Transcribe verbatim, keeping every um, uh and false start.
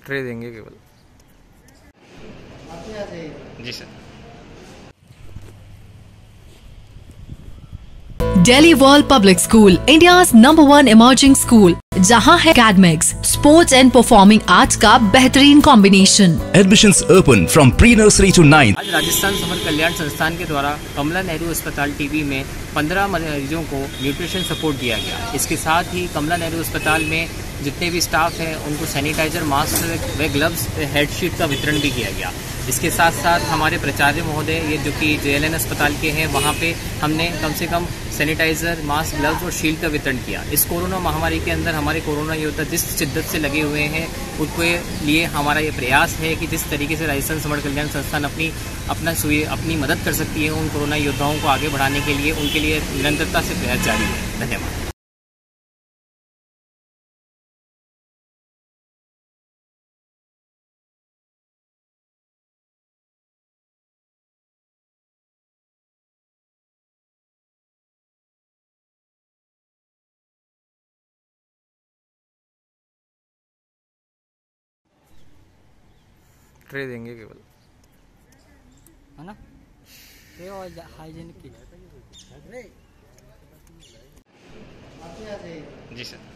Tray देंगे केवल। जी sir. Delhi World Public School, India's number one emerging school, जहां है academics, sports and performing arts का बेहतरीन combination. Admissions open from pre-nursery to ninth। आज राजस्थान समर कल्याण संस्थान के द्वारा कमला नेहरू अस्पताल टीबी में पंद्रह मरीजों को न्यूट्रिशन सपोर्ट दिया गया। इसके साथ ही कमला नेहरू अस्पताल में जितने भी स्टाफ हैं उनको सैनिटाइजर, मास्क व ग्लव्स, हेडशीट का वितरण भी किया गया। इसके साथ साथ हमारे प्राचार्य महोदय ये जो कि जे एल एन अस्पताल के हैं, वहाँ पे हमने कम से कम सैनिटाइजर, मास्क, ग्लव्स और शील्ड का वितरण किया। इस कोरोना महामारी के अंदर हमारे कोरोना योद्धा जिस शिद्दत से लगे हुए हैं, उनके लिए हमारा ये प्रयास है कि जिस तरीके से राजस्थान समर कल्याण संस्थान अपनी अपना सुई अपनी मदद कर सकती है उन कोरोना योद्धाओं को आगे बढ़ाने के लिए, उनके लिए निरंतरता से प्रयास जारी है। धन्यवाद। ट्रे देंगे केवल, है ना। ट्रे और हाइजीनिक की। जी सर।